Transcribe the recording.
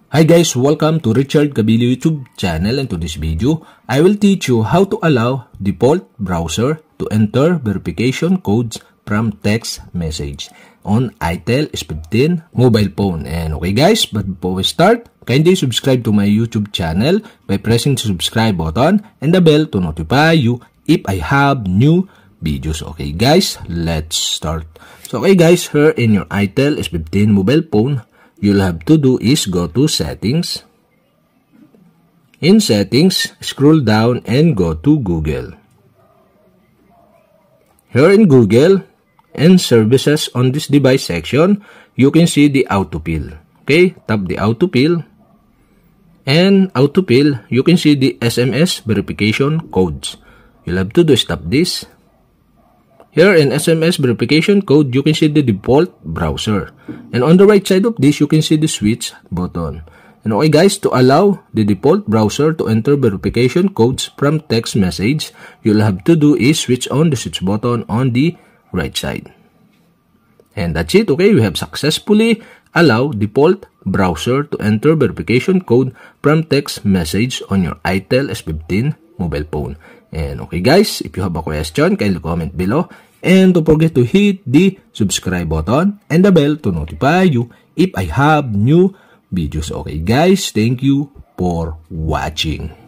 Hi guys, welcome to Richard Cabile YouTube channel, and to this video, I will teach you how to allow default browser to enter verification codes from text message on itel s15 mobile phone. And okay guys, but before we start, kindly subscribe to my YouTube channel by pressing the subscribe button and the bell to notify you if I have new videos. Okay guys, let's start. So okay guys, here in your itel s15 mobile phone, you'll have to do is go to settings. In settings, scroll down and go to Google. Here in Google and services on this device section, you can see the autofill. Okay, tap the autofill. And autofill, you can see the SMS verification codes. You'll have to do is tap this. Here in SMS verification code, you can see the default browser. And on the right side of this, you can see the switch button. And okay guys, to allow the default browser to enter verification codes from text message, you'll have to do is switch on the switch button on the right side. And that's it. Okay, we have successfully allowed default browser to enter verification code from text message on your itel s15 mobile phone. And okay guys, if you have a question, kindly comment below. And don't forget to hit the subscribe button and the bell to notify you if I have new videos. Okay guys, thank you for watching.